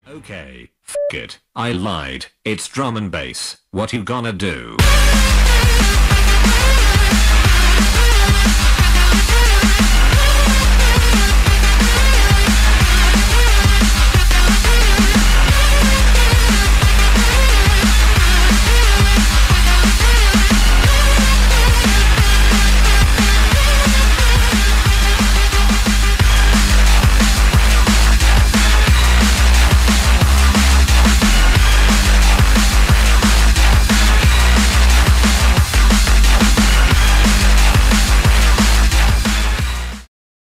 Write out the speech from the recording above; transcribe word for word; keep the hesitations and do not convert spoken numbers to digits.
Okay, f it. I lied. It's drum and bass. What you gonna do?